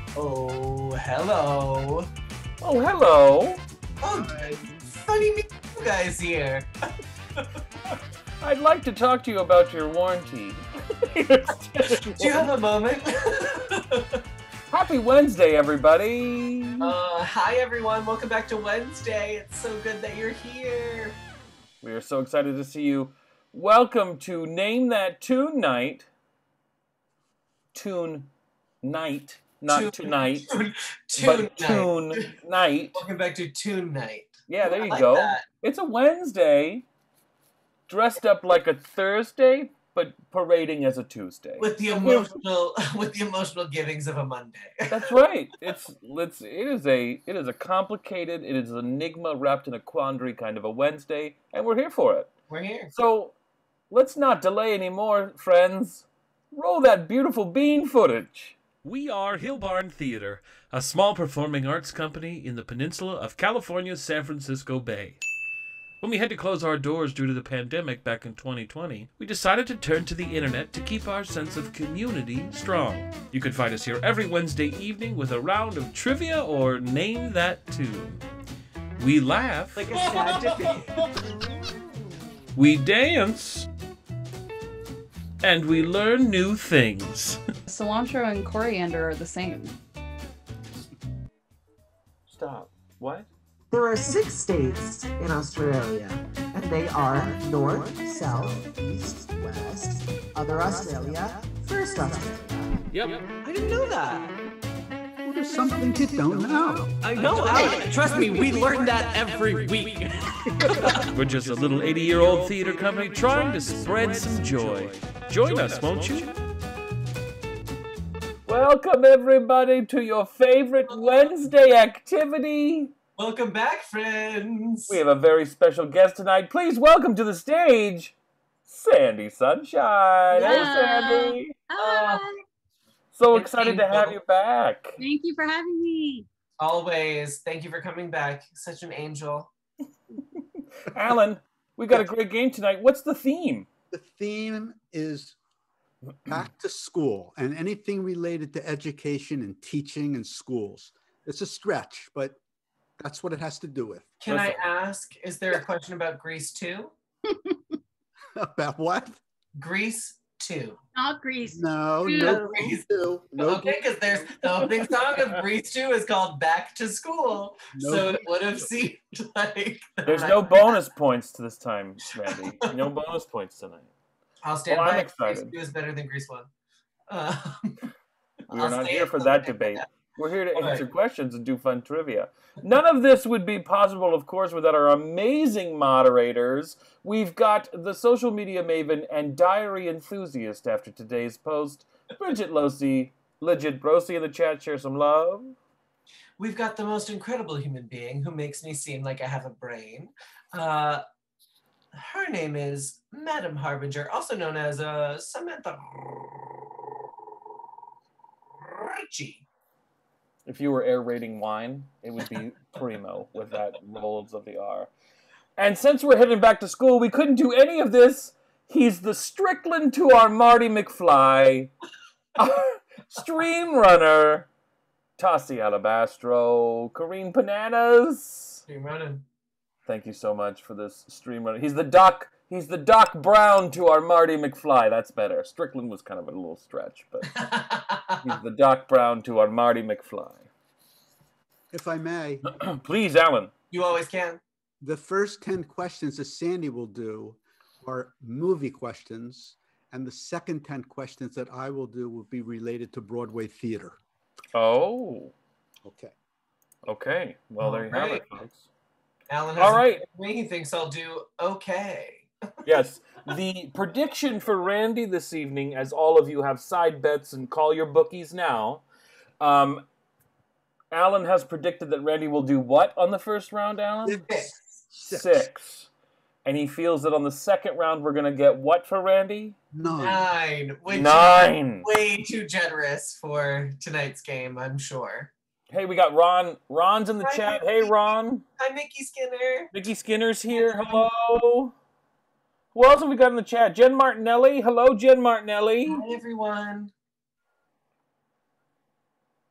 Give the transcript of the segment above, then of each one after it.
Oh, hello. Oh, hello. Oh, funny meeting you guys here. I'd like to talk to you about your warranty. Do you have a moment? Happy Wednesday, everybody. Hi everyone. Welcome back to Wednesday. It's so good that you're here. We are so excited to see you. Welcome to Name That Tune Night. Tune Night. Not tonight, but Tune Night. Welcome back to Tune Night. Yeah, there I you like go. that. It's a Wednesday, dressed up like a Thursday, but parading as a Tuesday. With the emotional, givings of a Monday. That's right. It is a complicated, it is an enigma wrapped in a quandary kind of a Wednesday, and we're here for it. We're here. So let's not delay anymore, friends. Roll that beautiful bean footage. We are Hillbarn Theater, a small performing arts company in the peninsula of California's San Francisco Bay. When we had to close our doors due to the pandemic back in 2020, we decided to turn to the internet to keep our sense of community strong. You can find us here every Wednesday evening with a round of trivia or Name That Tune. We laugh. Like a sad debate. We dance. And we learn new things. Cilantro and coriander are the same. Stop. What? There are 6 states in Australia, and they are North, South, East, West, Other Australia, First Australia. Yep. I didn't know that. Well, there's something you don't know. I know, Alan. Trust me, we learn that every week. We're just a little 80-year-old theater company trying to spread some joy. Join us, won't you? Welcome, everybody, to your favorite Wednesday activity. Welcome back, friends. We have a very special guest tonight. Please welcome to the stage, Sandie Sunshine. Hey, Sandie. Hi. So It's excited to have you back. Thank you for having me. Always. Thank you for coming back. Such an angel. Alan, we got a great game tonight. What's the theme? The theme is back to school and anything related to education and teaching and schools. It's a stretch, but that's what it has to do with. Can I ask, is there a question about Grease 2? About what? Grease 2. Not Grease. No, Two. no Grease 2. No, Okay, because there's the opening song of Grease 2 is called Back to School. No. So it would have seemed like... There's no bonus points to this time, Randy. No bonus points tonight. I'll stand Well, I'm by it. excited. Grease 2 is better than Grease 1. We're I'll not stay here in for the that back. debate. We're here to All answer right. questions and do fun trivia. None of this would be possible, of course, without our amazing moderators. We've got the social media maven and diary enthusiast after today's post, Bridget Losey, Legit Brosi in the chat. Share some love. We've got the most incredible human being who makes me seem like I have a brain. Her name is Madam Harbinger, also known as Samantha Ritchie. If you were air rating wine, it would be primo with that rolls of the R. And since we're heading back to school, we couldn't do any of this. He's the Strickland to our Marty McFly, our stream runner, Tassi Alabastro, Karine Bananas. You're running. Thank you so much for this stream runner. He's the Doc Brown to our Marty McFly. That's better. Strickland was kind of a little stretch, but he's the Doc Brown to our Marty McFly. if I may, Please, Alan. You always can. the first 10 questions that Sandy will do are movie questions, and the second 10 questions that I will do will be related to Broadway theater. Oh, Okay. okay. Well, there you have it, Alright. folks. Alan has All right. me. He thinks I'll do okay. Yes, the prediction for Randy this evening, as all of you have side bets and call your bookies now, Alan has predicted that Randy will do what on the first round, Alan? 6. 6. And he feels that on the second round we're going to get what for Randy? 9. 9. Which 9. is way too generous for tonight's game, I'm sure. Hey, we got Ron. Ron's in the Hi, chat. Mickey. Hey, Ron. Hi, Mickey Skinner. Mickey Skinner's here. Hello. Who else have we got in the chat? Jen Martinelli. Hello, Jen Martinelli. Hi, everyone.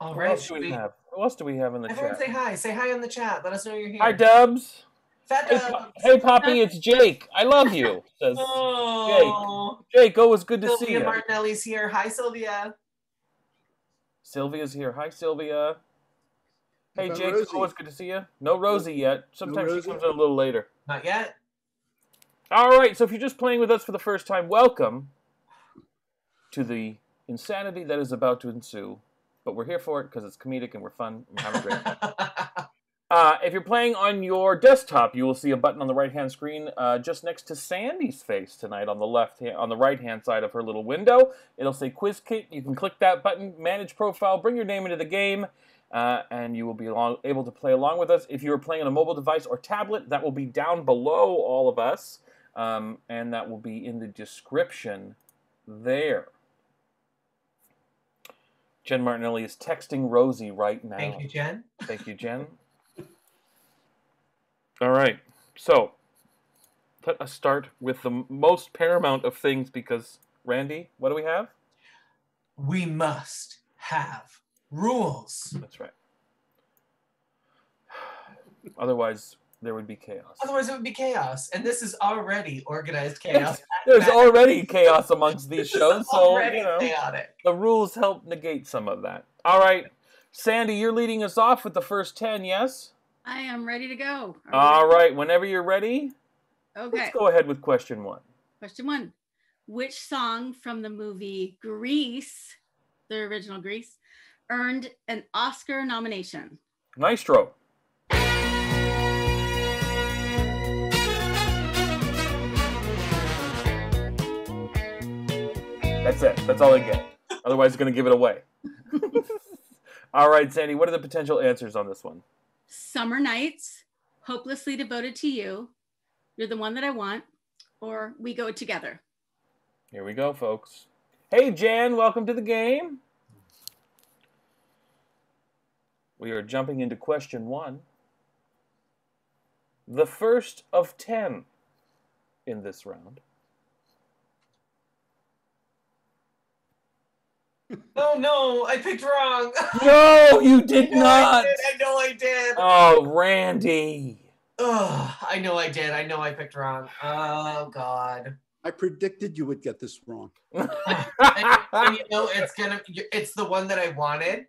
All Who right. else do we have? Who else do we have in the Everyone chat? say hi. Say hi in the chat. Let us know you're here. Hi, Dubs. Fat Hey, Dubs. hey, Poppy, it's Jake. I love you, says Oh. Jake. Jake, always good to see Sylvia you. Martinelli's here. Hi, Sylvia. Sylvia's here. Hi, Sylvia. Hey, What about Jake, Rosie? always good to see you. No Rosie yet. Sometimes she Rosie? comes in a little later. Not yet. All right, so if you're just playing with us for the first time, welcome to the insanity that is about to ensue. But we're here for it because it's comedic and we're fun and we're having a great time. If you're playing on your desktop, you will see a button on the right-hand screen just next to Sandie's face tonight on the on the right-hand side of her little window. It'll say Quiz Kit. You can click that button, manage profile, bring your name into the game, and you will be able to play along with us. If you're playing on a mobile device or tablet, that will be down below all of us, and that will be in the description there. Jen Martinelli is texting Rosie right now. Thank you, Jen. Thank you, Jen. All right, so let us start with the most paramount of things because, Randy, what do we have? We must have rules. That's right. Otherwise, there would be chaos. Otherwise, it would be chaos. And this is already organized chaos. There's already chaos amongst these shows, so already you know, chaotic. the rules help negate some of that. All right, Sandie, you're leading us off with the first 10, yes? I am ready to go. All right, whenever you're ready, Okay. let's go ahead with question 1. Question 1. Which song from the movie Grease, the original Grease, earned an Oscar nomination? Maestro. That's it. That's all I get. Otherwise, it's going to give it away. All right, Sandie, what are the potential answers on this one? Summer Nights, Hopelessly Devoted to You, You're the One That I Want, or We Go Together. Here we go, folks. Hey, Jan, welcome to the game. We are jumping into question 1. The first of 10 in this round. Oh no, I picked wrong. No, you did not. I know I did. Oh, Randy. Ugh, I know I did. I know I picked wrong. Oh God. I predicted you would get this wrong. And you know, it's the one that I wanted,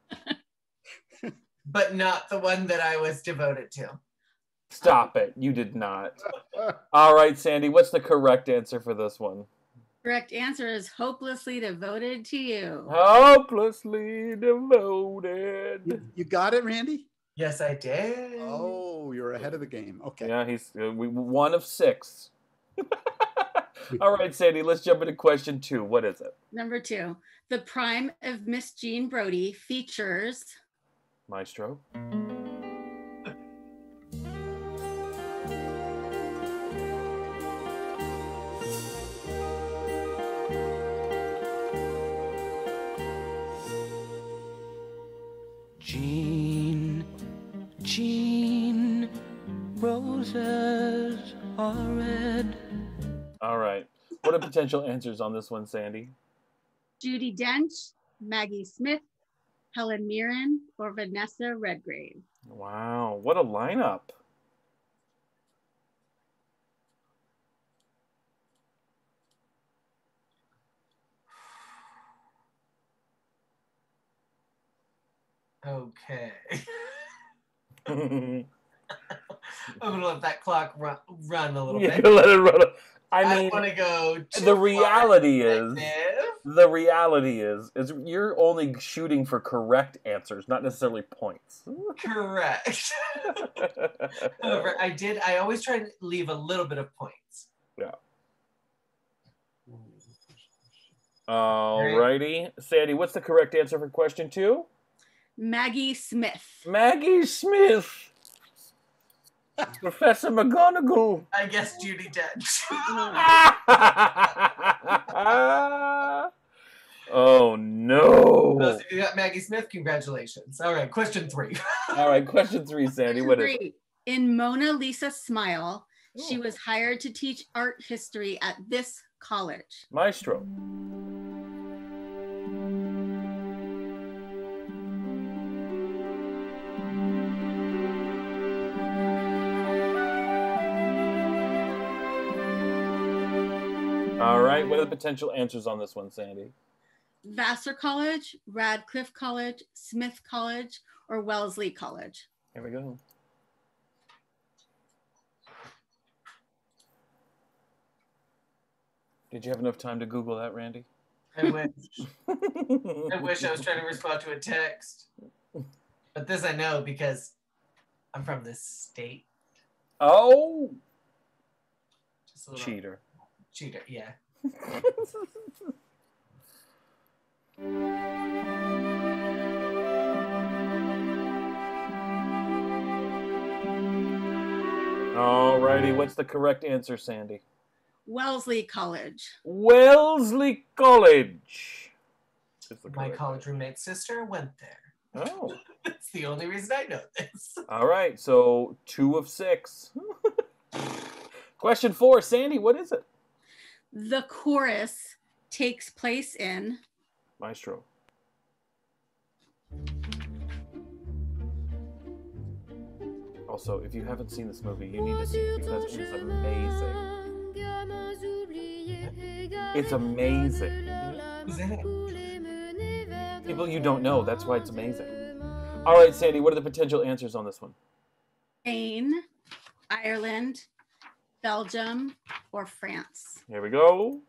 but not the one that I was devoted to. Stop it. You did not. All right, Sandie, what's the correct answer for this one? Correct answer is Hopelessly Devoted to You. Hopelessly devoted. You got it, Randy? Yes, I did. Oh, you're ahead of the game. Okay. Yeah, he's one of 6. All right, Sandie, let's jump into question 2. What is it? Number 2. The Prime of Miss Jean Brodie features Maestro. Jean, roses are red. All right. What are potential answers on this one, Sandie? Judi Dench, Maggie Smith, Helen Mirren, or Vanessa Redgrave. Wow, what a lineup. Okay. I'm gonna let that clock run a little You're bit. gonna let it run. I mean, want to go. the reality is you're only shooting for correct answers, not necessarily points. Correct. However, I always try to leave a little bit of points. Yeah. Alrighty. Sandie, what's the correct answer for question 2? Maggie Smith. Maggie Smith. Professor McGonagall. I guess Judi Dench. Oh no. Those of you who got Maggie Smith, congratulations. All right, question 3. All right, question 3, Sandie. What is it? In Mona Lisa Smile, she was hired to teach art history at this college. Maestro. All right, what are the potential answers on this one, Sandy? Vassar College, Radcliffe College, Smith College, or Wellesley College? Here we go. Did you have enough time to Google that, Randy? I wish. I wish I was trying to respond to a text. But this I know because I'm from this state. Oh! Just a little Cheater. Cheater, yeah. Alrighty, what's the correct answer, Sandy? Wellesley College. Wellesley College. is the My correct college answer. roommate's sister went there. Oh. That's the only reason I know this. All right, so 2 of 6. Question 4, Sandy, what is it? The chorus takes place in Maestro. Also, if you haven't seen this movie, you need to see it because it is amazing. It's amazing. Who's in it? People you don't know, that's why it's amazing. All right, Sandy, what are the potential answers on this one? Spain, Ireland, Belgium, or France. Here we go.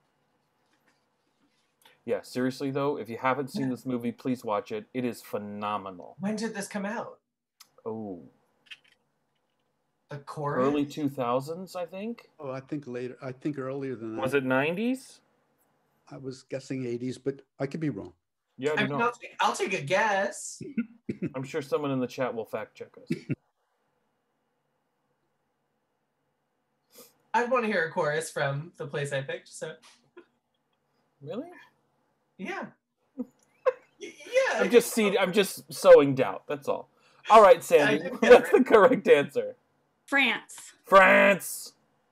Yeah, seriously though, if you haven't seen this movie, please watch it. It is phenomenal. When did this come out? Oh, The chorus? early 2000s, I think. Oh, I think later. I think earlier than that. Was it 90s? I was guessing 80s, but I could be wrong. Yeah, I mean, I'll take a guess. I'm sure someone in the chat will fact check us. I'd want to hear a chorus from the place I picked, so Really? yeah. Yeah. I'm just sowing doubt. That's all. All right, Sandy, what's the correct answer? France. France.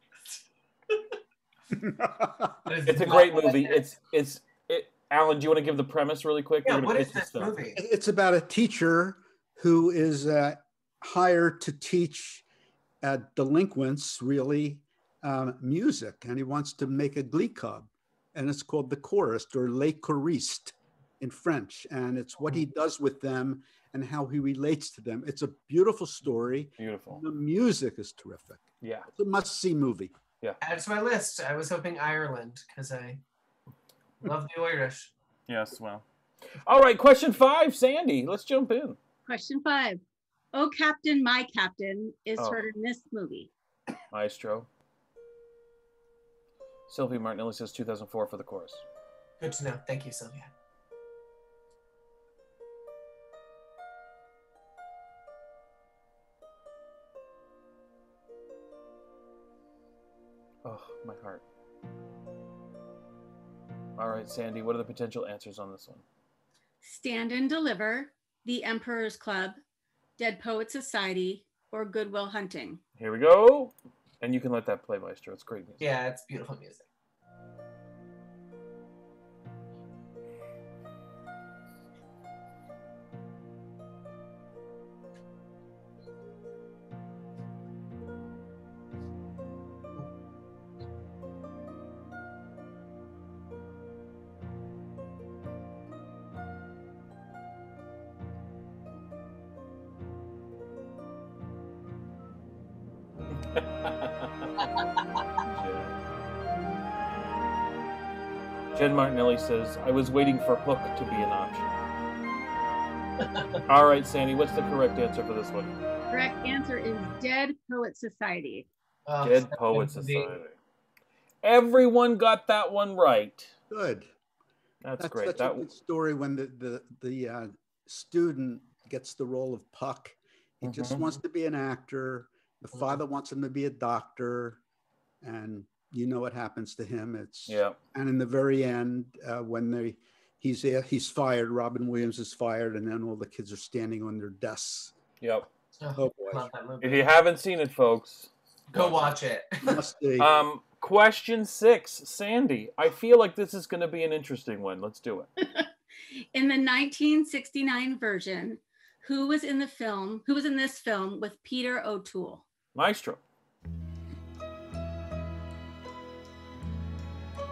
That is It's a not great what I movie. meant. Alan, do you want to give the premise really quick? Yeah, We're gonna what is pitch this stuff. movie? It's about a teacher who is hired to teach delinquents, really, music, and he wants to make a glee club, and it's called the chorus or les choristes in French, and it's what he does with them and how he relates to them. It's a beautiful story. Beautiful. The music is terrific. Yeah. It's a must-see movie. Add to my list. I was hoping Ireland because I love the Irish. Yes, well. All right, question 5, Sandy. Let's jump in. Question 5. Oh, Captain, My Captain is Oh. heard in this movie. Maestro. Sylvia Martinelli says 2004 for the chorus. Good to know. Thank you, Sylvia. Oh, my heart. All right, Sandy, what are the potential answers on this one? Stand and Deliver, The Emperor's Club, Dead Poet Society, or Goodwill Hunting. Here we go. And you can let that play, Maestro. It's great music. Yeah, it's beautiful music. Jen Martinelli says, I was waiting for Hook to be an option. All right, Sandy, what's the correct answer for this one? Correct answer is Dead Poet Society. Oh, Dead such a Poet good movie. Society. Everyone got that one right. Good. That's great. Such a good story when the student gets the role of Puck. He just wants to be an actor. The father wants him to be a doctor, and you know what happens to him. And in the very end, when he's fired, Robin Williams is fired, and then all the kids are standing on their desks. Yep. Oh boy! Love that movie. If you haven't seen it, folks, Go watch it. Must be. Question 6, Sandy. I feel like this is going to be an interesting one. Let's do it. In the 1969 version, who was in this film with Peter O'Toole? Maestro.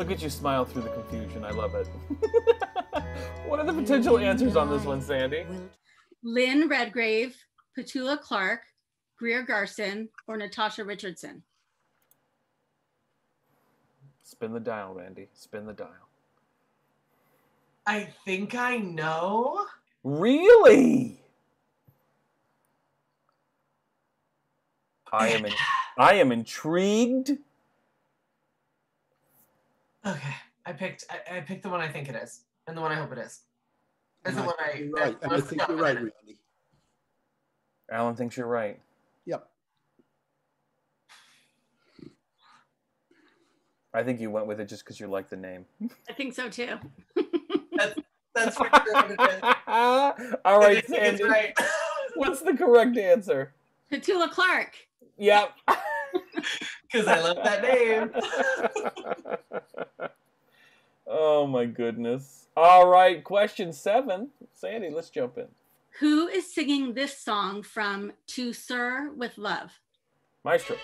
Look at you smile through the confusion. I love it. What are the potential answers on this one, Sandie? Lynn Redgrave, Petula Clark, Greer Garson, or Natasha Richardson? Spin the dial, Randy. Spin the dial. I think I know. Really? I am intrigued. Okay, I picked the one I think it is, and the one I hope it is. Is the one I. Right, and I think you're right, Randy. Alan thinks you're right. Yep. I think you went with it just because you like the name. I think so too. That's for sure what it is. All right, I think it's Sandie. right. What's the correct answer? Petula Clark. Yep. Because I love that name. Oh my goodness. All right, question 7. Sandie, let's jump in. Who is singing this song from To Sir with Love? Maestro.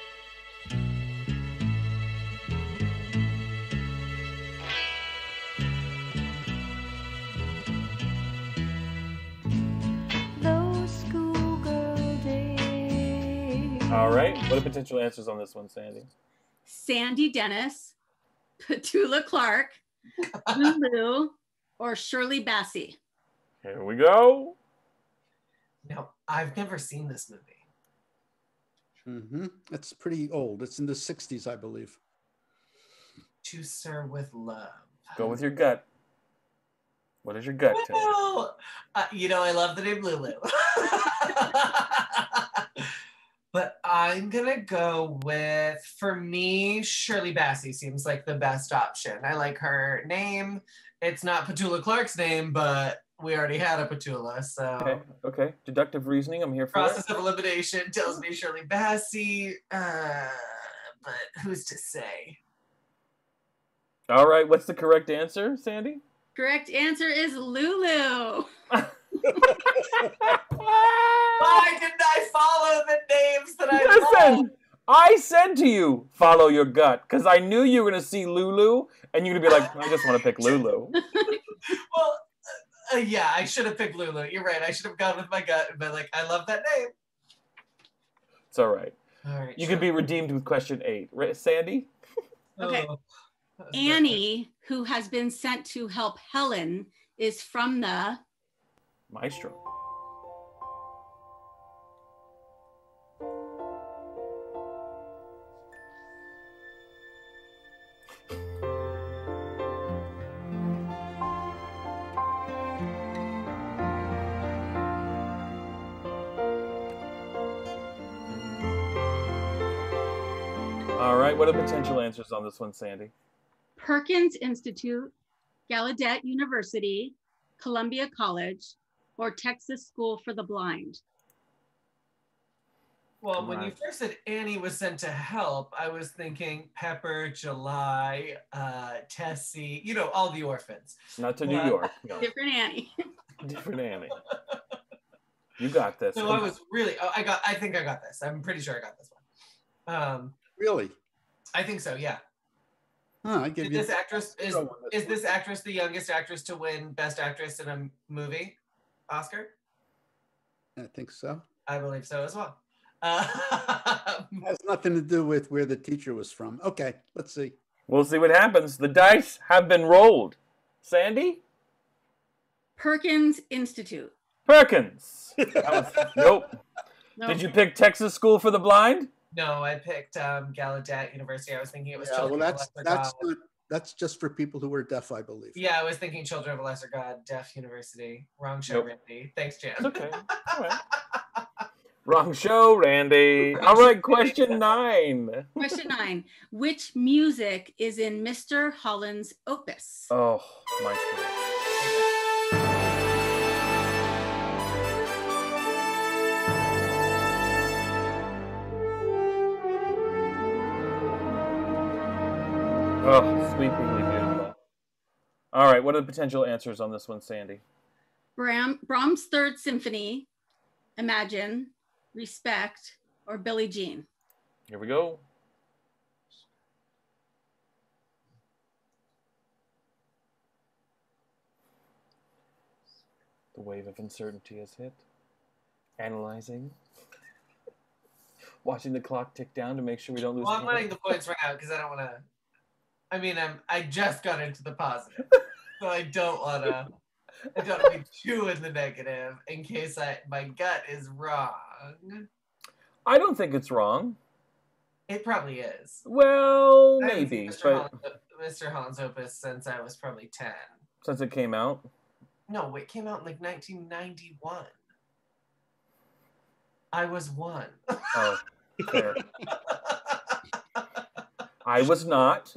Those schoolgirl days. All right, what are potential answers on this one, Sandie? Sandie Dennis, Petula Clark, Lulu, or Shirley Bassey? Here we go. Now, I've never seen this movie. It's pretty old. It's in the 60s, I believe. To Sir with Love. Go with your gut. What is your gut tell you? Well, I love the name Lulu. But I'm going to go with, for me, Shirley Bassey seems like the best option. I like her name. It's not Petula Clark's name, but we already had a Petula, so. Okay. Deductive reasoning, I'm here for Process of elimination tells me Shirley Bassey, but who's to say? All right, what's the correct answer, Sandie? Correct answer is Lulu. Why didn't I follow the names that I love? Listen, I said to you, follow your gut, because I knew you were going to see Lulu, and you're going to be like, I just want to pick Lulu. Well, yeah, I should have picked Lulu. You're right. I should have gone with my gut and been like, I love that name. It's all right. All right. You could be redeemed with question 8. Right, Sandie? Okay. Oh, Annie, who has been sent to help Helen, is from the Maestro. All right, what are potential answers on this one, Sandie? Perkins Institute, Gallaudet University, Columbia College, or Texas School for the Blind? well, when you first said Annie was sent to help, I was thinking Pepper, July, Tessie, all the orphans. Not to New York. No. Different Annie. Different Annie. You got this. So I was really, I think I got this. I'm pretty sure I got this one. Really? I think so, yeah. Huh, I give Is you this actress is this actress the youngest actress to win Best Actress in a Movie Oscar? I think so. I believe so as well. Has nothing to do with where the teacher was from. Okay, let's see. We'll see what happens. The dice have been rolled. Sandie? Perkins Institute. Perkins. Nope. No. Did you pick Texas School for the Blind? No, I picked Gallaudet University. I was thinking it was Yeah, Children well, of a Lesser that's God. that's just for people who are deaf, I believe. Yeah, I was thinking Children of a Lesser God, Deaf University. Wrong show, Nope. Randy. Thanks, Jan. It's okay. All right. Wrong show, Randy. All right, question 9. Question 9. Which music is in Mr. Holland's opus? Oh, my God. Oh, sweepingly beautiful. All right, what are the potential answers on this one, Sandie? Brahms' Third Symphony, Imagine, Respect, or Billie Jean? Here we go. The wave of uncertainty has hit. Analyzing. Watching the clock tick down to make sure we don't lose. Well, I'm letting the points run out because I don't want to. I mean, I just got into the positive, so I don't want to be too in the negative in case my gut is wrong. I don't think it's wrong. It probably is. Well, I haven't maybe, seen but Mr. Holland's Opus since I was probably 10. since it came out. No, it came out in like 1991. I was 1. Oh, fair. I was not.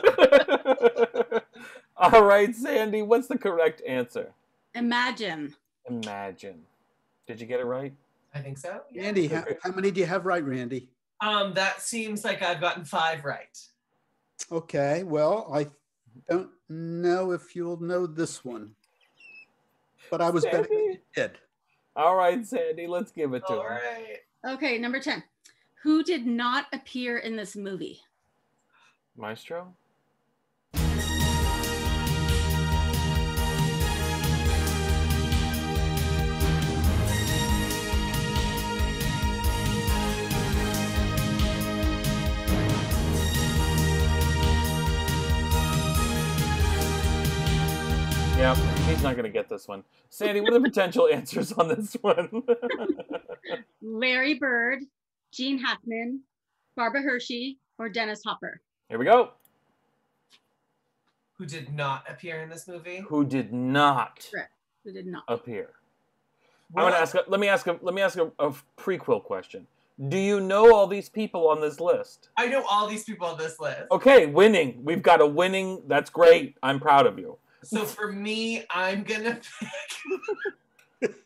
All right, Sandie, what's the correct answer? Imagine. Imagine. Did you get it right? I think so. Yeah. Randy, how many do you have right, Randy? That seems like I've gotten 5 right. Okay, well, I don't know if you'll know this one, but I was betting you did. All right, Sandie, let's give it to All him. right. Okay, number 10. Who did not appear in this movie? Maestro? Yeah, he's not going to get this one. Sandie, what are the potential answers on this one? Larry Bird, Gene Hackman, Barbara Hershey, or Dennis Hopper? Here we go. Who did not appear in this movie? Who did not Correct. Who did not? appear? Well, I'm going to ask. Let me ask a prequel question. Do you know all these people on this list? I know all these people on this list. Okay, winning. We've got a winning. That's great. I'm proud of you. So for me, I'm gonna pick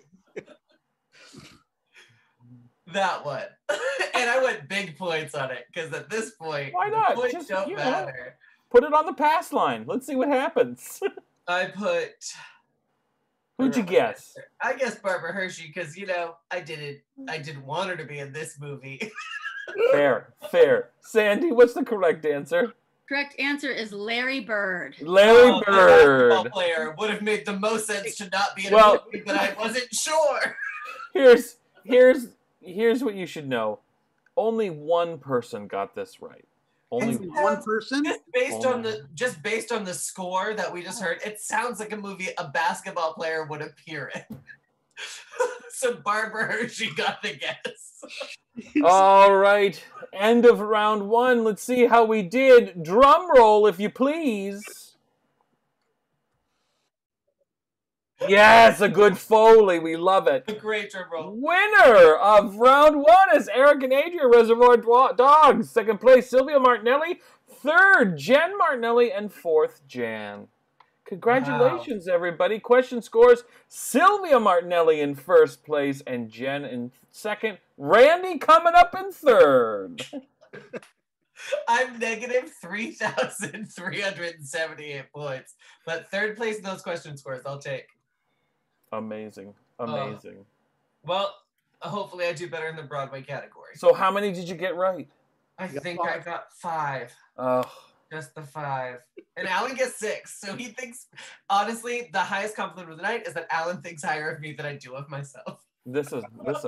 that one, and I went big points on it because at this point, Why not? the points Just, don't you know. matter. Put it on the pass line. Let's see what happens. I put. Who'd you guess? I guess Barbara Hershey because I didn't want her to be in this movie. Fair. Sandie, what's the correct answer? Correct answer is Larry Bird. Larry The Bird. basketball player would have made the most sense to not be in a Well- movie, but I wasn't sure. Here's what you should know. Only one person got this right. Only Only one person? Just based on the score that we just heard, it sounds like a movie a basketball player would appear in. So Barbara Hershey got the guess. All right. End of round 1. Let's see how we did. Drum roll, if you please. Yes, a good Foley. We love it. A great drum roll. Winner of round 1 is Eric and Adria, Reservoir Dogs. Second place, Sylvia Martinelli. Third, Jen Martinelli. And fourth, Jan. Congratulations, everybody. Question scores, Sylvia Martinelli in first place and Jen in second. Randy coming up in third. I'm negative 3,378 points. But third place in those question scores, I'll take. Amazing. Well, hopefully I do better in the Broadway category. So how many did you get right? I got think I 5. got 5. Oh, Just the 5. And Alan gets 6. So he thinks, honestly, the highest compliment of the night is that Alan thinks higher of me than I do of myself. listen.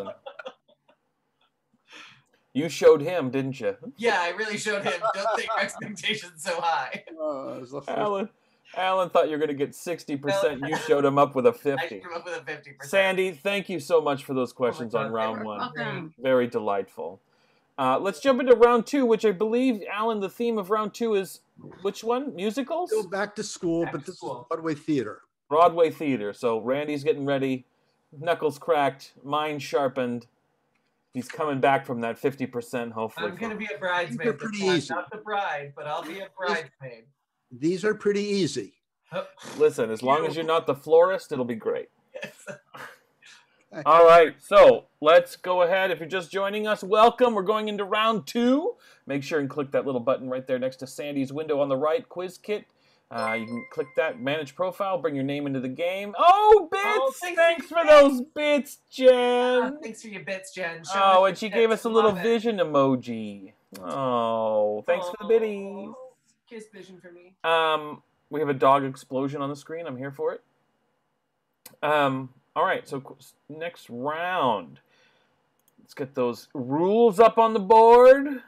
You showed him, didn't you? Yeah, I really showed him. Don't think your expectations so high. It was the first- Alan thought you were going to get 60%. You showed him up with a I 50. came up with a 50%. Sandie, thank you so much for those questions on God, round they were 1. Welcome. Very delightful. Let's jump into round 2, which I believe, Alan, the theme of round 2 is which one? Musicals? Still back to school, Back but to this school. is Broadway theater. Broadway theater. So Randy's getting ready, knuckles cracked, mind sharpened. He's coming back from that 50%, hopefully. I'm going to be a bridesmaid. They're this pretty time. easy. Not the bride, but I'll be a bridesmaid. These are pretty easy. Oh, Listen, as long as you're not the florist, it'll be great. yes. All right, so let's go ahead. If you're just joining us, welcome. We're going into round 2. Make sure and click that little button right there next to Sandie's window on the right, Quiz Kit. You can click that, manage profile, bring your name into the game. Oh, bits! Oh, thanks for those bits, Jen. Thanks for your bits, Jen. Show Oh, us and she your gave bits. us a little Love it. vision emoji. Oh, thanks for the biddies. Kiss vision for me. We have a dog explosion on the screen. I'm here for it. All right, so next round. Let's get those rules up on the board.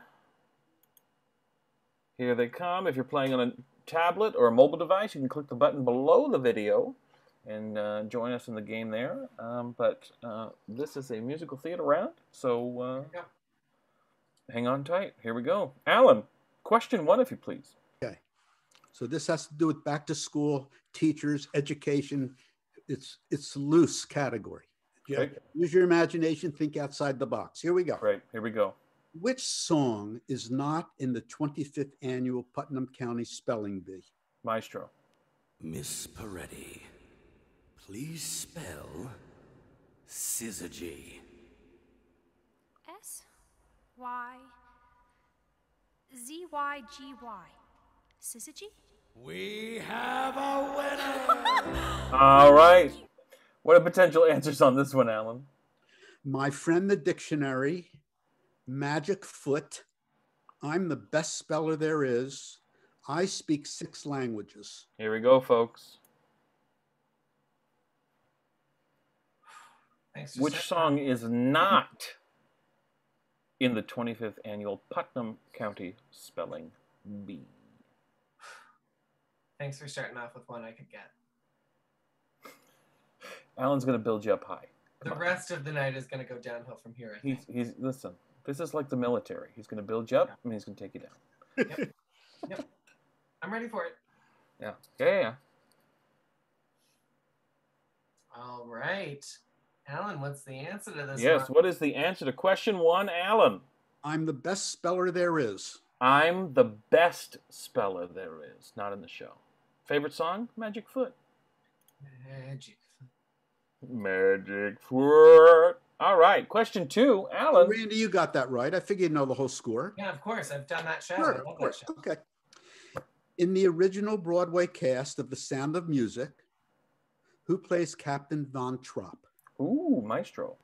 Here they come. If you're playing on a tablet or a mobile device, you can click the button below the video and join us in the game there. But this is a musical theater round, so hang on tight. Here we go. Alan, question 1, if you please. Okay. So this has to do with back to school, teachers, education. It's loose category. Okay. Use your imagination, think outside the box. Here we go. Great. Here we go. Which song is not in the 25th annual Putnam County Spelling Bee? Maestro. Miss Peretti, please spell syzygy. S-Y-Z-Y-G-Y. Syzygy? We have a winner! All right. What are potential answers on this one, Alan? My Friend the Dictionary, Magic Foot, I'm the Best Speller There Is, I Speak 6 Languages. Here we go, folks. Which song is not in the 25th annual Putnam County Spelling Bee? Thanks for starting off with one I could get. Alan's going to build you up high. The rest of the night is going to go downhill from here, I think. Listen, this is like the military. He's going to build you up, and he's going to take you down. Yep. I'm ready for it. Yeah. All right. Alan, what's the answer to this Yes, one? what is the answer to question 1, Alan? I'm the best speller there is. I'm the best speller there is. Not in the show. Favorite song? Magic Foot. Magic Foot. All right. Question 2, Alan. Randy, you got that right. I figured you'd know the whole score. Yeah, of course. I've done that show. Sure, I of love course. that show. Okay. In the original Broadway cast of The Sound of Music, who plays Captain Von Trapp? Ooh, Maestro.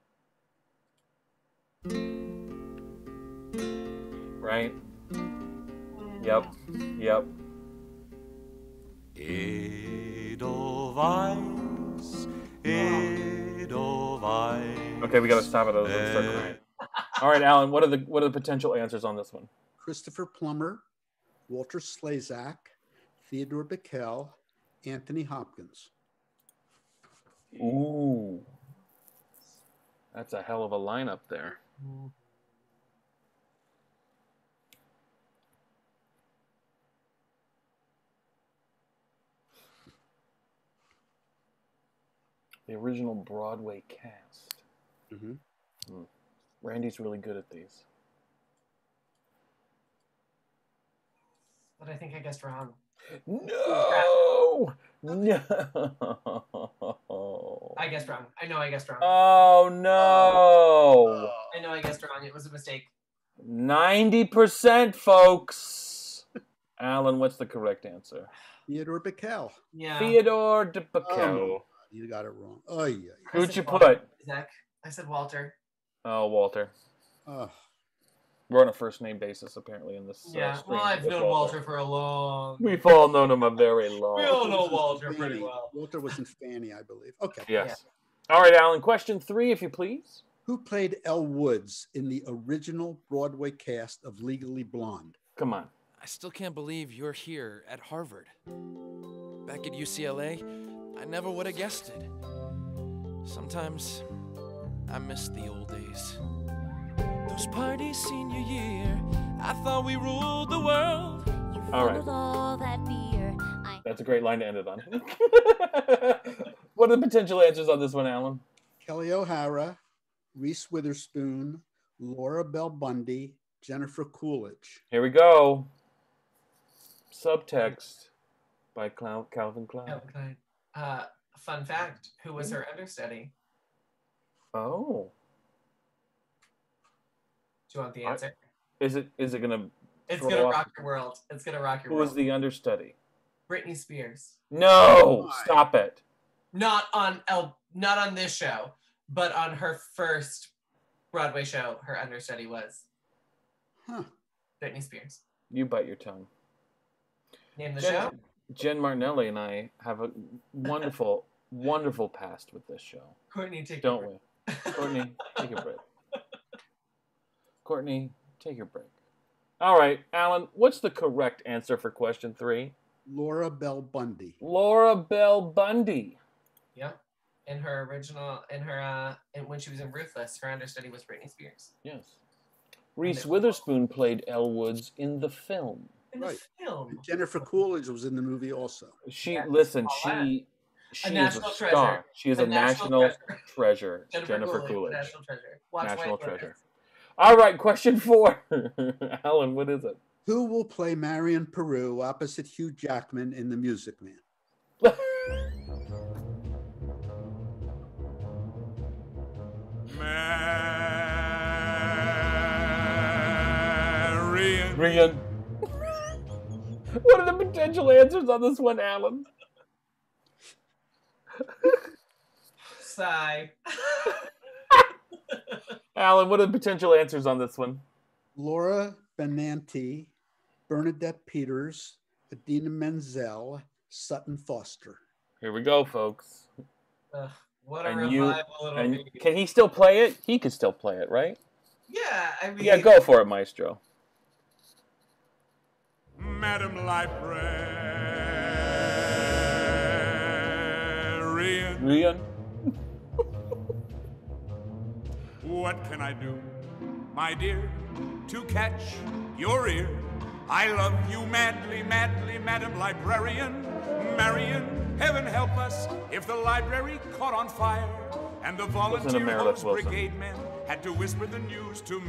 Right. Yep. Edelweiss, Edelweiss. Okay, we got to stop it. I was going to start crying. All right, Alan. What are the potential answers on this one? Christopher Plummer, Walter Slezak, Theodore Bickel, Anthony Hopkins. Ooh, that's a hell of a lineup there. The original Broadway cast. Randy's really good at these. But I think I guessed wrong. No! I guessed wrong. I know I guessed wrong. Oh, no! I know I guessed wrong. It was a mistake. 90%, folks. Alan, what's the correct answer? Theodore Bickel. Yeah. Theodore de Bickel. You got it wrong. Oh, yeah. Who'd you Walter. put? Zach. I said Walter. Oh, Walter. Oh. We're on a first name basis, apparently, in this. Yeah. stream Well, I've with known Walter for a long. We've all known him a very long. We all know Walter pretty well. Walter was in Fanny, I believe. Okay. Yes. All right, Alan. Question 3, if you please. Who played Elle Woods in the original Broadway cast of Legally Blonde? Come on. I still can't believe you're here at Harvard. Back at UCLA, I never would have guessed it. Sometimes I miss the old days. Those parties senior year, I thought we ruled the world. All right. All that beer. That's a great line to end it on. What are the potential answers on this one, Alan? Kelly O'Hara, Reese Witherspoon, Laura Bell Bundy, Jennifer Coolidge. Here we go. Subtext by Calvin Klein. Fun fact: who was her understudy? Oh. Do you want the answer? Is it gonna? It's gonna rock your world. It's gonna rock your Who world. was the understudy? Britney Spears. No, stop it. Not on this show, but on her first Broadway show, her understudy was Britney Spears. You bite your tongue. Name the show. Jen Martinelli and I have a wonderful wonderful past with this show. Courtney, take Don't your we? Courtney, take your break. Courtney, take your break. All right, Alan, what's the correct answer for question 3? Laura Bell Bundy. Laura Bell Bundy. Yep. In her original, when she was in Ruthless, her understudy was Britney Spears. Yes. Reese Witherspoon played Elle Woods in the film. In the film. And Jennifer Coolidge was in the movie also. She Yeah, listen. all that. She is a national star. treasure. She is A a national national treasure. Jennifer Coolidge. National treasure. Watch National White Lotus. treasure. All right, question 4. Alan, what is it? Who will play Marion Peru opposite Hugh Jackman in The Music Man? Marion. What are the potential answers on this one, Alan? Sigh. Alan, what are the potential answers on this one? Laura Benanti, Bernadette Peters, Adina Menzel, Sutton Foster. Here we go, folks. What a And revival it'll be. can he still play it? He can still play it, right? Yeah, I mean. Yeah, go for it, Maestro. Madam Librarian. Rian? What can I do, my dear, to catch your ear? I love you madly, madly, Madam Librarian. Marion, heaven help us if the library caught on fire and the volunteer hose brigade men had to whisper the news to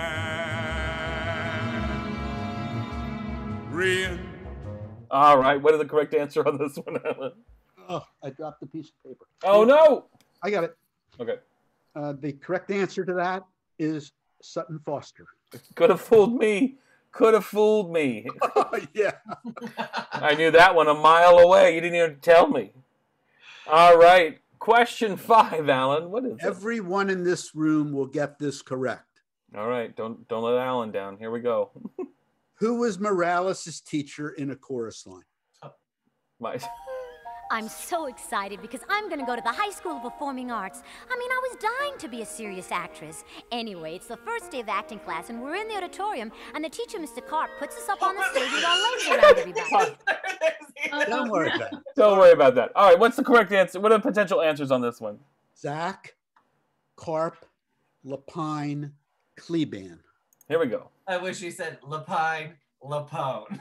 Marion. All right, what is the correct answer on this one, Alan? Oh, I dropped a piece of paper. Oh, no! I got it. Okay. The correct answer to that is Sutton Foster. Could have fooled me. Could have fooled me. Oh, yeah. I knew that one a mile away. You didn't even tell me. All right. Question 5, Alan. What is it? Everyone in this room will get this correct. All right. Don't let Alan down. Here we go. Who was Morales' teacher in A Chorus Line? My... I'm so excited because I'm going to go to the High School of Performing Arts. I mean, I was dying to be a serious actress. Anyway, it's the first day of acting class, and we're in the auditorium, and the teacher, Mr. Carp, puts us up on the stage with our legs around everybody. Don't worry about it. Don't worry about that. All right, what's the correct answer? What are the potential answers on this one? Zach, Carp, Lapine, Kleban. Here we go. I wish you said Lapine, Lapone.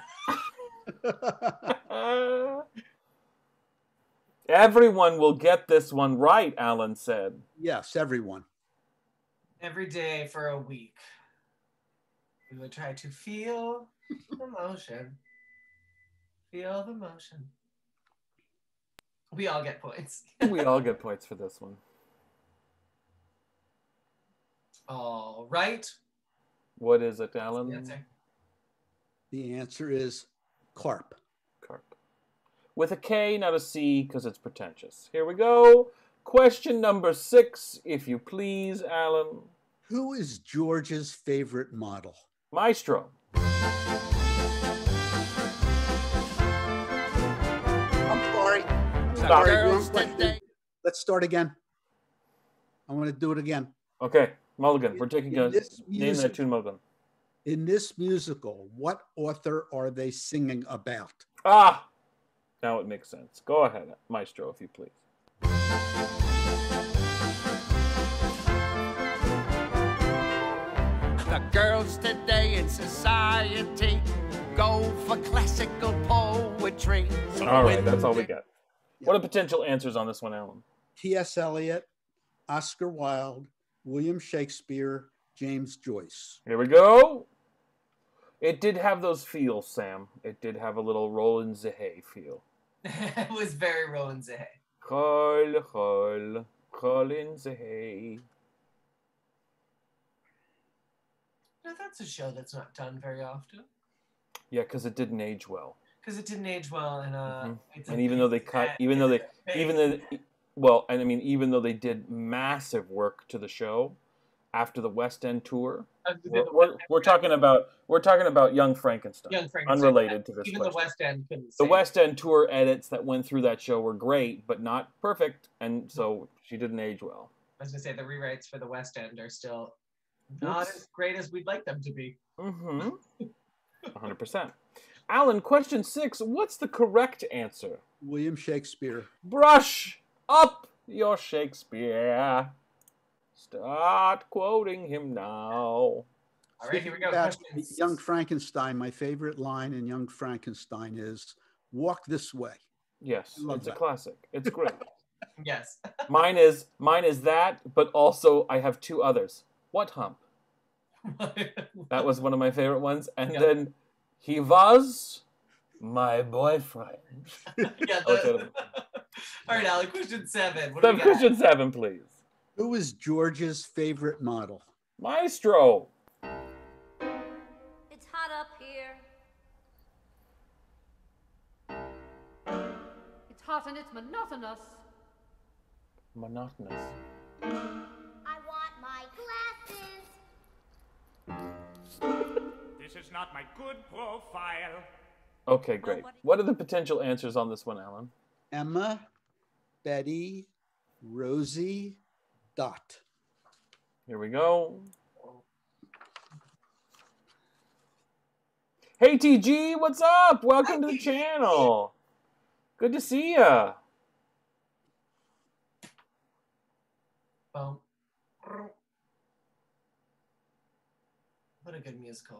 Everyone will get this one right, Alan said. Yes, everyone. Every day for a week, we would try to feel the motion. Feel the motion. We all get points. We all get points for this one. All right. What is it, Alan? The answer is Carp. Carp. With a K, not a C, because it's pretentious. Here we go. Question number 6, if you please, Alan. Who is George's favorite model? Maestro. I'm sorry. Stop. Wrong question. Let's start again. I want to do it again. Okay, Mulligan. We're taking a name that tune, Mulligan. In this musical, what author are they singing about? Ah! Now it makes sense. Go ahead, Maestro, if you please. The girls today in society go for classical poetry. All right, that's all we got. What are potential answers on this one, Alan? T.S. Eliot, Oscar Wilde, William Shakespeare, James Joyce. Here we go. It did have those feels, Sam. It did have a little Roland Zehe feel. It was very Roland Zehe. Roland Zehe. No, that's a show that's not done very often. Yeah, because it didn't age well. Because it didn't age well, and And even though they cut, even though they did massive work to the show after the West End tour, We're talking about Young Frankenstein. Young Frankenstein. Unrelated to this Even question. the West End couldn't The say West End tour edits that went through that show were great, but not perfect, and so she didn't age well. I was going to say, the rewrites for the West End are still not as great as we'd like them to be. 100%. Alan, question 6. What's the correct answer? William Shakespeare. Brush up your Shakespeare. Start quoting him now. All right, here we go. Young Frankenstein. My favorite line in Young Frankenstein is, "Walk this way." Yes, it's a classic. It's great. Yes. Mine is that, but also I have 2 others. What hump? That was one of my favorite ones. And then, he was my boyfriend. All right, Alan, question 7. Question 7, please. Who is George's favorite model? Maestro. It's hot up here. It's hot and it's monotonous. Monotonous. I want my glasses. This is not my good profile. Okay, great. What are the potential answers on this one, Alan? Emma, Betty, Rosie, Dot. Here we go. Hey, TG, what's up? Welcome to the channel. Good to see ya. What a good musical.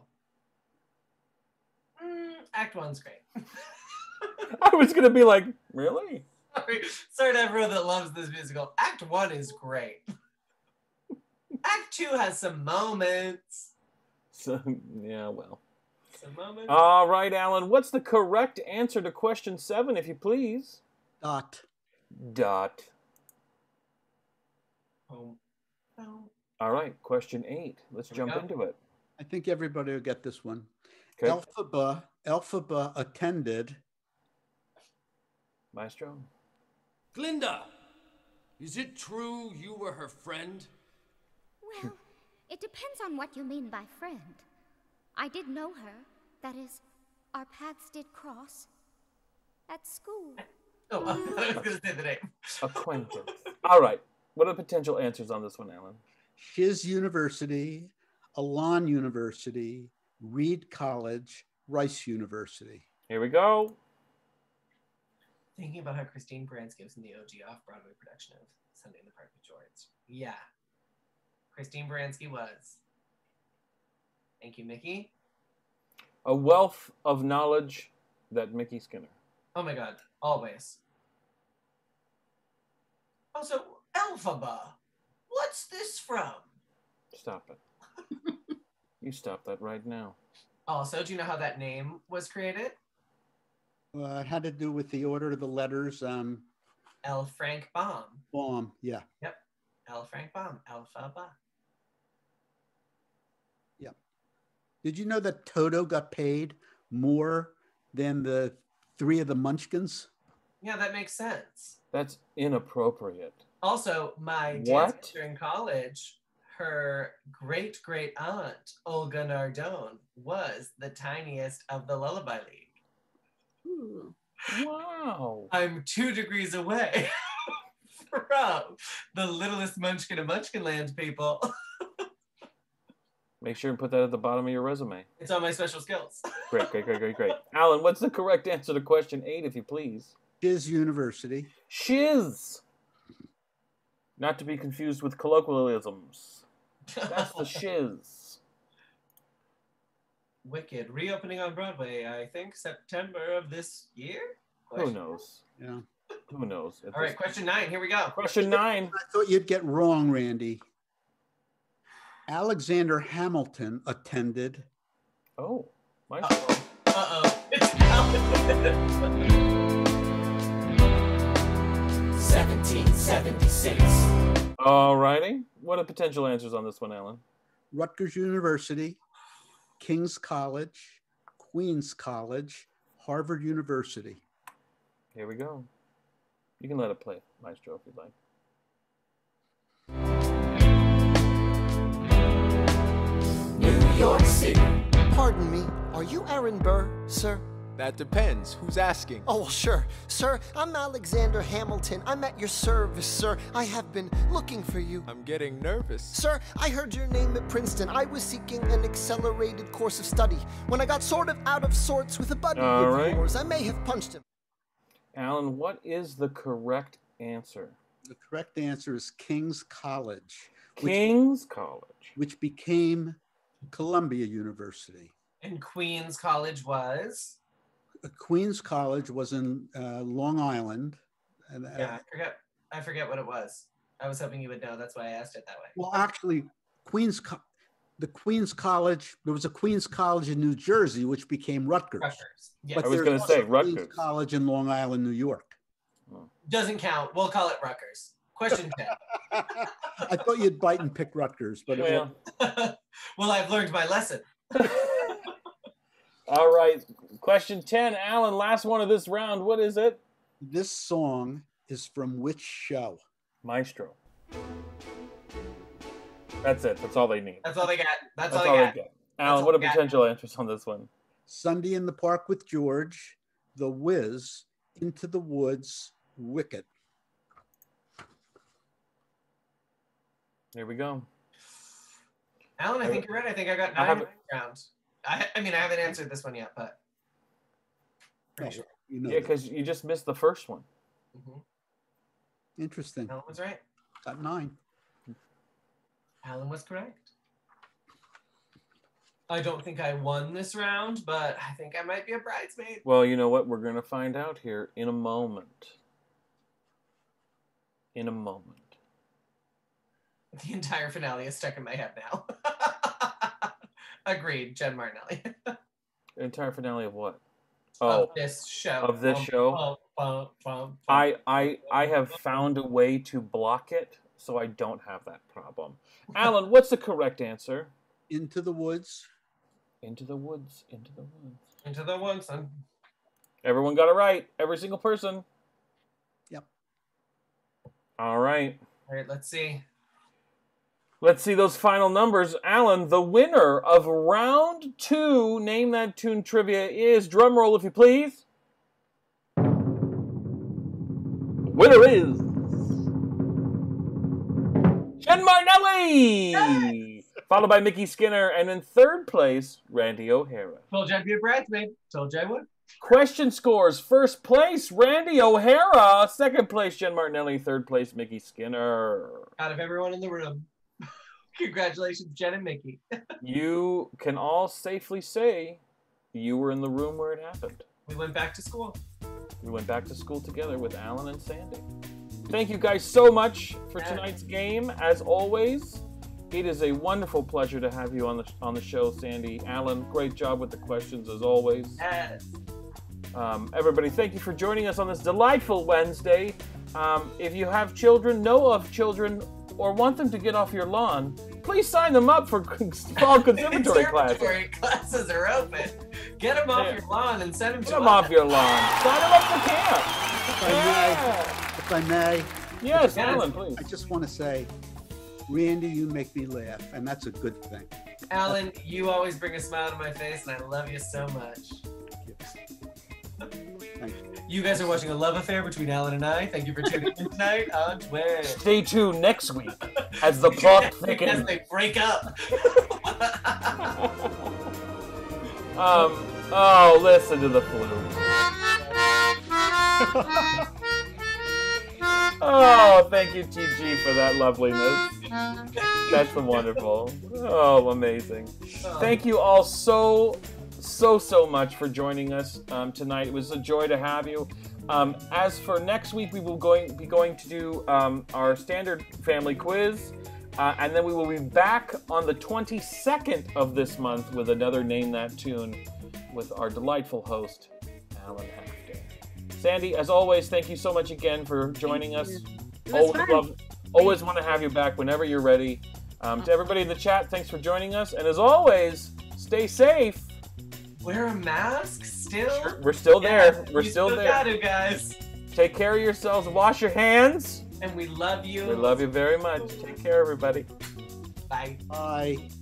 Act 1's great. I was going to be like, really? Sorry to everyone that loves this musical. Act 1 is great. Act 2 has some moments. So, yeah, well. Some moments. All right, Alan. What's the correct answer to question 7, if you please? Dot. Dot. Oh. All right, question 8. Let's jump into it. I think everybody will get this one. Okay. Elphaba attended. Maestro. Glinda, is it true you were her friend? Well, it depends on what you mean by friend. I did know her. That is, our paths did cross at school. Oh, I was going to say the name. Acquaintance. All right. What are the potential answers on this one, Alan? Shiz University, Elan University, Reed College, Rice University. Here we go. Thinking about how Christine Baranski was in the OG off-Broadway production of Sunday in the Park with George. Yeah. Christine Baranski was. Thank you, Mickey. A wealth of knowledge, that Mickey Skinner. Oh my God, always. Also, Elphaba. What's this from? Stop it. You stop that right now. Also, do you know how that name was created? It had to do with the order of the letters. L. Frank Baum. Baum, yeah. Yep. L. Frank Baum. Elphaba. Yep. Did you know that Toto got paid more than the 3 of the Munchkins? Yeah, that makes sense. That's inappropriate. Also, my dance teacher in college, her great aunt, Olga Nardone, was the tiniest of the Lullaby League. Ooh. Wow. I'm 2 degrees away from the littlest munchkin of Munchkinland, people. Make sure and put that at the bottom of your resume. It's on my special skills. Great. Alan, what's the correct answer to question 8, if you please? Shiz University. Shiz. Not to be confused with colloquialisms. That's the shiz. Wicked. Reopening on Broadway, I think, September of this year? Who knows? Yeah. Who knows? All right, question 9. Here we go. Question 9. I thought you'd get wrong, Randy. Alexander Hamilton attended. Oh, my. Uh-oh. It's Hamilton. 1776. All righty. What are potential answers on this one, Alan? Rutgers University, King's College, Queens College, Harvard University. Here we go. You can let it play, Maestro, if you'd like. York City. Pardon me, are you Aaron Burr, sir? That depends. Who's asking? Oh, well, sure. Sir, I'm Alexander Hamilton. I'm at your service, sir. I have been looking for you. I'm getting nervous. Sir, I heard your name at Princeton. I was seeking an accelerated course of study. When I got sort of out of sorts with a buddy of yours, I may have punched him. Alan, what is the correct answer? The correct answer is King's College. King's College. Which became Columbia University. And Queens College was? Queens College was in Long Island. And, yeah, I forget what it was. I was hoping you would know. That's why I asked it that way. Well, actually, the Queens College, there was a Queens College in New Jersey, which became Rutgers. Yes. But I was going to say Rutgers. Queens College in Long Island, New York. Doesn't count. We'll call it Rutgers. Question 10. I thought you'd bite and pick Rutgers, but well, I've learned my lesson. All right. Question 10. Alan, last one of this round. What is it? This song is from which show? Maestro. That's it. That's all they need. That's all they got. That's all they got. Alan, what are potential answers on this one? Sunday in the Park with George, The Wiz, Into the Woods, Wicked. There we go. Alan, I think you're right. I think I got 9 rounds. I mean, I haven't answered this one yet, but pretty sure. Yeah, because you just missed the first one. Interesting. Alan was right. Got 9. Alan was correct. I don't think I won this round, but I think I might be a bridesmaid. Well, you know what? We're going to find out here in a moment. In a moment. The entire finale is stuck in my head now. Agreed, Jen Martinelli. The entire finale of what? Of this show. Of this show. I have found a way to block it, so I don't have that problem. Alan, what's the correct answer? Into the Woods. Into the Woods. Into the Woods. Into the Woods. Everyone got it right. Every single person. Yep. All right. All right, let's see. Let's see those final numbers. Alan, the winner of round 2, Name That Tune Trivia is, drum roll if you please. Winner is Jen Martinelli! Yes! Followed by Mickey Skinner, and in third place, Randy O'Hara. Told you I'd be a bridesmaid. Told you I would. Question scores. First place, Randy O'Hara. Second place, Jen Martinelli. Third place, Mickey Skinner. Out of everyone in the room. Congratulations, Jen and Mickey. You can all safely say you were in the room where it happened. We went back to school. We went back to school together with Alan and Sandie. Thank you guys so much for tonight's game. As always, it is a wonderful pleasure to have you on the show, Sandie. Alan, great job with the questions as always. Yes. Everybody, thank you for joining us on this delightful Wednesday. If you have children, know of children, or want them to get off your lawn, please sign them up for fall conservatory classes. Conservatory classes are open. Get them off your lawn and send them to us. Get them off your lawn. Sign them up for camp. If I may. Yes, Alan, please. I just want to say, Randy, you make me laugh, and that's a good thing. Alan, you always bring a smile to my face, and I love you so much. Thank you. You guys are watching A Love Affair between Alan and I. Thank you for tuning in tonight on Twitch. Stay tuned next week as the plot thickens. As they break up. Oh, listen to the flute. Oh, thank you, TG, for that loveliness. That's wonderful. Oh, amazing. Thank you all so much for joining us tonight. It was a joy to have you. As for next week, we will be going to do our standard family quiz, and then we will be back on the 22nd of this month with another Name That Tune with our delightful host, Alan Halfday. Sandie, as always, thank you so much again for joining us. Always want to have you back whenever you're ready. To everybody in the chat, thanks for joining us, and as always, stay safe. Wear a mask still? Sure, we're still there. We're still there. Got it, guys. Take care of yourselves. Wash your hands. And we love you. We love you very much. Take care, everybody. Bye. Bye.